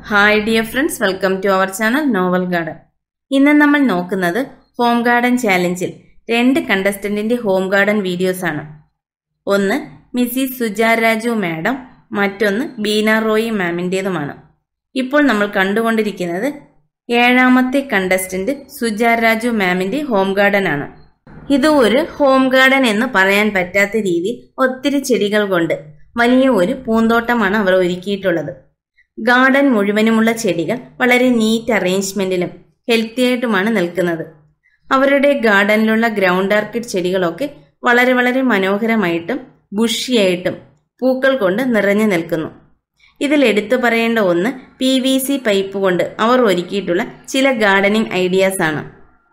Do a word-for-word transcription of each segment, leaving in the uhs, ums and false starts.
Hi dear friends, welcome to our channel Novel Garden. ഇന്ന് നമ്മൾ നോക്കുന്നത് ഹോം ഗാർഡൻ ചാലഞ്ചിൽ രണ്ട് കണ്ടസ്റ്റന്റിന്റെ ഹോം ഗാർഡൻ വീഡിയോസ് ആണ്. ഒന്ന് മിസ്സിസ് സുജ രാജു മാഡം, മറ്റൊന്ന് ബീന റോയി മാമിന്റേതുമാണ്. ഇപ്പോൾ നമ്മൾ കണ്ടുകൊണ്ടിരിക്കുന്നത് ഏഴാമത്തെ കണ്ടസ്റ്റന്റ് സുജ രാജു മാമിന്റെ ഹോം ഗാർഡൻ ആണ്. ഇത് ഒരു ഹോം ഗാർഡൻ എന്ന് പറയാൻ പറ്റാത്ത രീതിയിൽ ഒത്തിരി ചെടികൾ കൊണ്ട് വലിയ ഒരു പൂന്തോട്ടമാണ് അവർ ഒരുക്കിയിട്ടുള്ളത്. ഗാർഡൻ മുഴുവനുമുള്ള ചെടികൾ വളരെ നീറ്റ് അറേഞ്ച്മെന്റിലും ഹെൽത്തി ആയിട്ടുമാണ് നിൽക്കുന്നത്. അവരുടെ ഗാർഡനിലുള്ള ഗ്രൗണ്ട് ആർക്കിഡ് ചെടികളൊക്കെ വളരെ വളരെ മനോഹരമായിട്ടും ബുഷിയായിട്ടും പൂക്കൾ കൊണ്ട് നിറഞ്ഞു നിൽക്കുന്നു. ഇതിൽ എടുത്തു പറയേണ്ട ഒന്ന് പി വി സി പൈപ്പ് കൊണ്ട് അവർ ഒരുക്കിയിട്ടുള്ള ചില ഗാർഡനിങ് ഐഡിയാസ് ആണ്.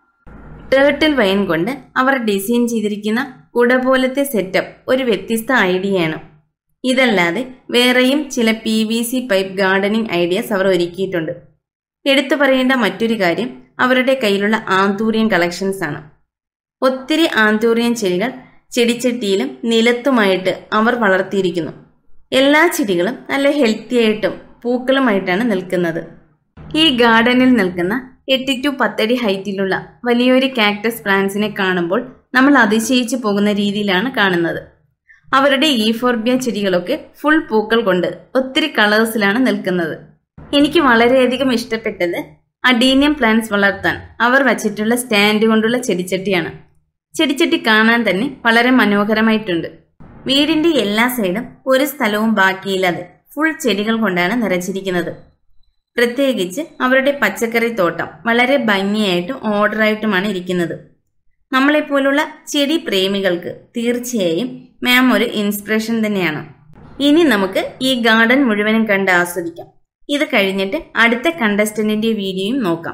ടേർട്ടിൽ വൈൻ കൊണ്ട് അവർ ഡിസൈൻ ചെയ്തിരിക്കുന്ന കുട പോലത്തെ സെറ്റപ്പ് ഒരു വ്യത്യസ്ത ഐഡിയയാണ്. ഇതല്ലാതെ വേറെയും ചില P V C pipe gardening ideas അവർ ഒരുക്കിയിട്ടുണ്ട്. എടുത്തു പറയേണ്ട മറ്റൊരു കാര്യം അവരുടെ കയ്യിലുള്ള ആന്തൂറിയൻ കളക്ഷൻസ് ആണ്. ഒത്തിരി ആന്തൂറിയൻ ചെടികൾ ചെടിച്ചട്ടിയിലും നിലത്തുമായിട്ട് അവർ വളർത്തിയിരിക്കുന്നു. എല്ലാ ചെടികളും നല്ല ഹെൽത്തി ആയിട്ടും പൂക്കളുമായിട്ടാണ് നിൽക്കുന്നത്. ഈ ഗാർഡനിൽ നിൽക്കുന്ന എട്ട് ടു പത്തടി ഹൈറ്റിലുള്ള വലിയൊരു കാക്ടസ് പ്ലാന്റ്സിനെ കാണുമ്പോൾ നമ്മൾ അതിശയിച്ചു പോകുന്ന രീതിയിലാണ് കാണുന്നത്. അവരുടെ ഈഫോർബിയ ചെടികളൊക്കെ ഫുൾ പൂക്കൾ കൊണ്ട് ഒത്തിരി കളേഴ്സിലാണ് നിൽക്കുന്നത്. എനിക്ക് വളരെയധികം ഇഷ്ടപ്പെട്ടത് അഡീനിയം പ്ലാന്റ്സ് വളർത്താൻ അവർ വച്ചിട്ടുള്ള സ്റ്റാൻഡ് കൊണ്ടുള്ള ചെടിച്ചട്ടിയാണ്. ചെടിച്ചട്ടി കാണാൻ തന്നെ വളരെ മനോഹരമായിട്ടുണ്ട്. വീടിന്റെ എല്ലാ സൈഡും ഒരു സ്ഥലവും ബാക്കിയില്ലാതെ ഫുൾ ചെടികൾ കൊണ്ടാണ് നിറച്ചിരിക്കുന്നത്. പ്രത്യേകിച്ച് അവരുടെ പച്ചക്കറി തോട്ടം വളരെ ഭംഗിയായിട്ടും ഓർഡറായിട്ടുമാണ് ഇരിക്കുന്നത്. നമ്മളെപ്പോലുള്ള ചെടി പ്രേമികൾക്ക് തീർച്ചയായും മാം ഒരു ഇൻസ്പിറേഷൻ തന്നെയാണ്. ഇനി നമുക്ക് ഈ ഗാർഡൻ മുഴുവനും കണ്ട് ആസ്വദിക്കാം. ഇത് കഴിഞ്ഞിട്ട് അടുത്ത കണ്ടസ്റ്റന്റിന്റെ വീഡിയോയും നോക്കാം.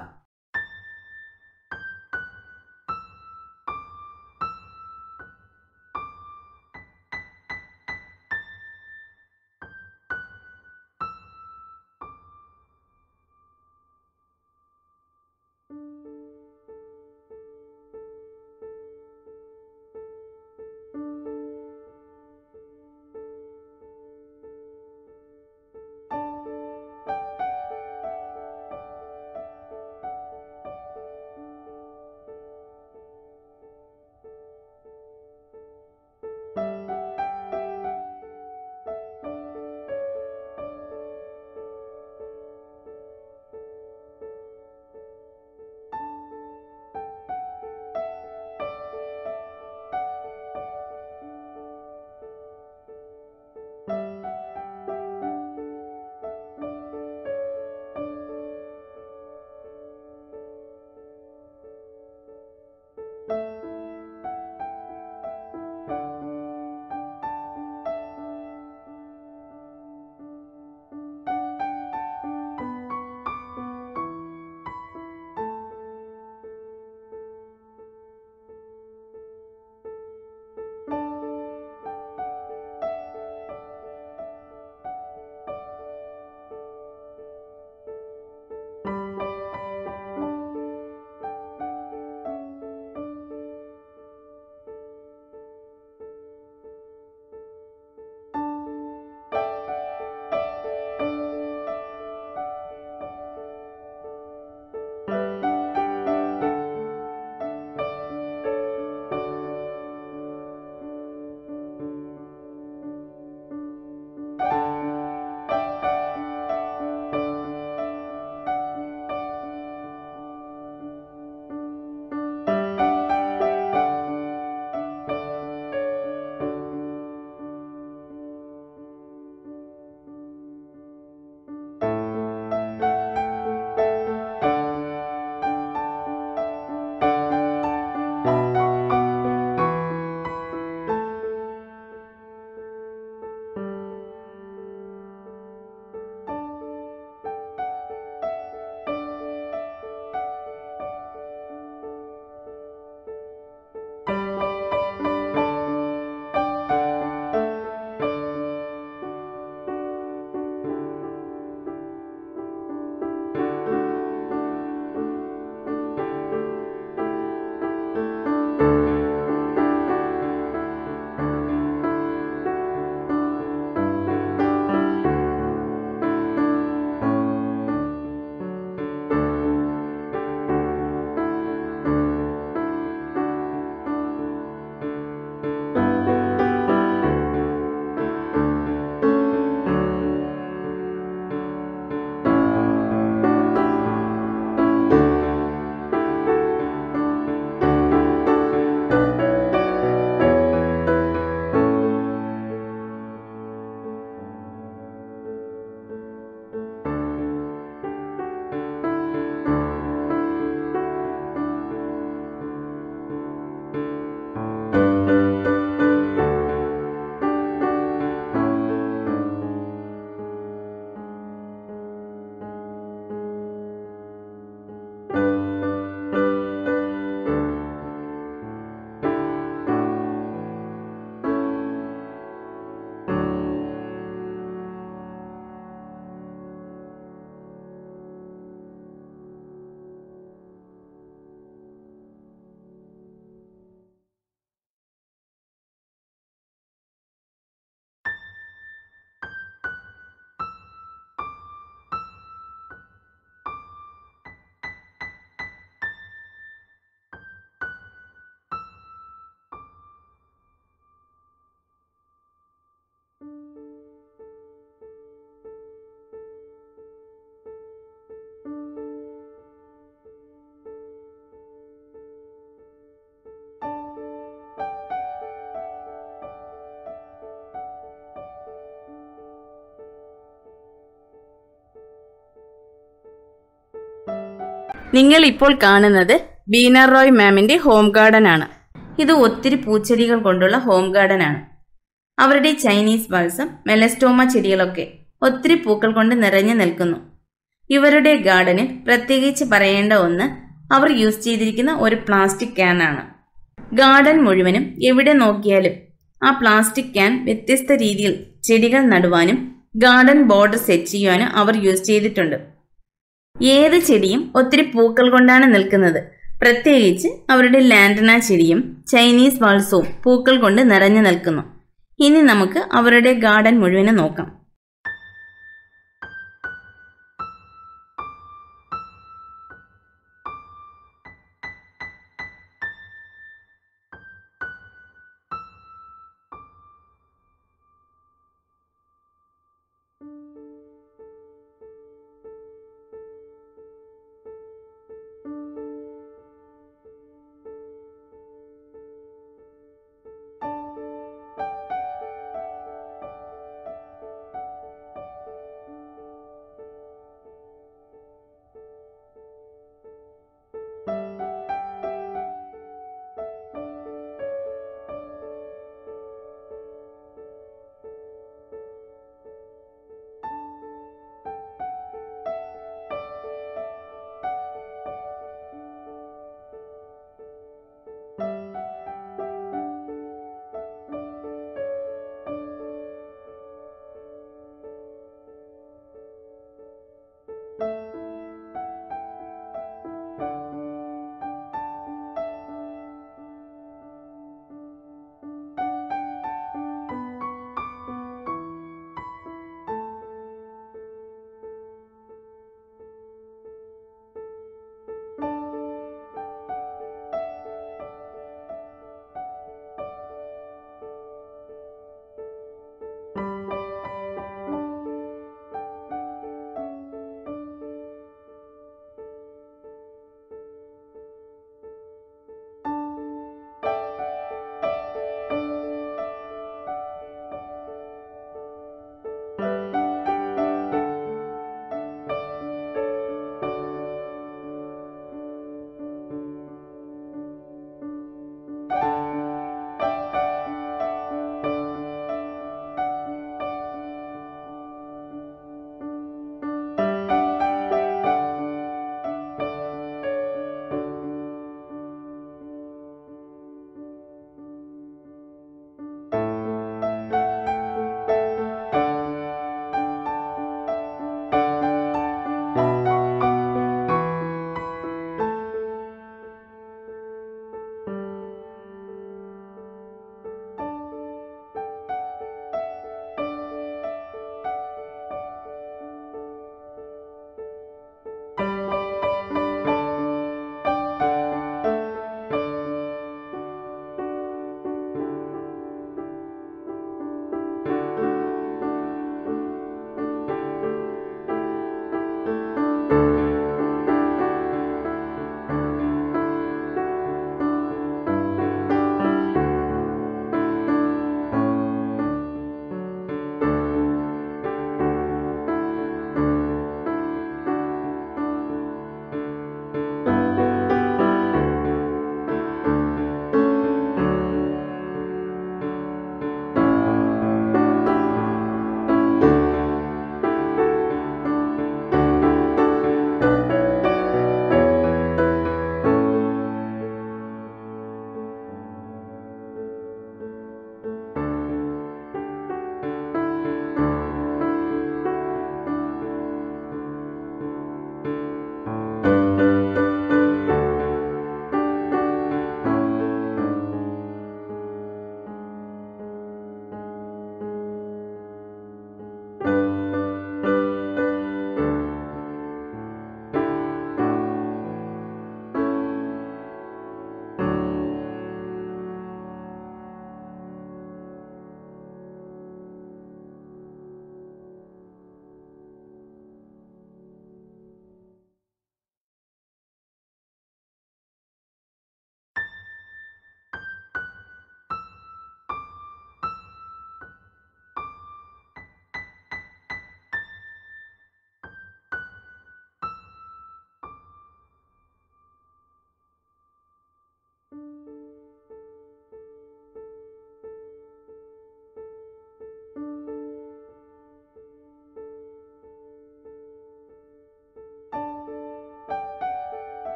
നിങ്ങൾ ഇപ്പോൾ കാണുന്നത് ബീന റോയ് മാമിന്റെ ഹോം ഗാർഡൻ ആണ്. ഇത് ഒത്തിരി പൂച്ചെടികൾ കൊണ്ടുള്ള ഹോം ഗാർഡൻ ആണ്. അവരുടെ ചൈനീസ് ബാൾസം, മെലസ്റ്റോമ ചെടികളൊക്കെ ഒത്തിരി പൂക്കൾ കൊണ്ട് നിറഞ്ഞു നിൽക്കുന്നു. ഇവരുടെ ഗാർഡനിൽ പ്രത്യേകിച്ച് പറയേണ്ട ഒന്ന് അവർ യൂസ് ചെയ്തിരിക്കുന്ന ഒരു പ്ലാസ്റ്റിക് ക്യാൻ ആണ്. ഗാർഡൻ മുഴുവനും എവിടെ നോക്കിയാലും ആ പ്ലാസ്റ്റിക് ക്യാൻ വ്യത്യസ്ത രീതിയിൽ ചെടികൾ നടുവാനും ഗാർഡൻ ബോർഡർ സെറ്റ് ചെയ്യുവാനും അവർ യൂസ് ചെയ്തിട്ടുണ്ട്. ഏത് ചെടിയും ഒത്തിരി പൂക്കൾ കൊണ്ടാണ് നിൽക്കുന്നത്. പ്രത്യേകിച്ച് അവരുടെ ലാന്റന ചെടിയും ചൈനീസ് ബാൾസവും പൂക്കൾ കൊണ്ട് നിറഞ്ഞു നിൽക്കുന്നു. ഇനി നമുക്ക് അവരുടെ ഗാർഡൻ മുഴുവനും നോക്കാം.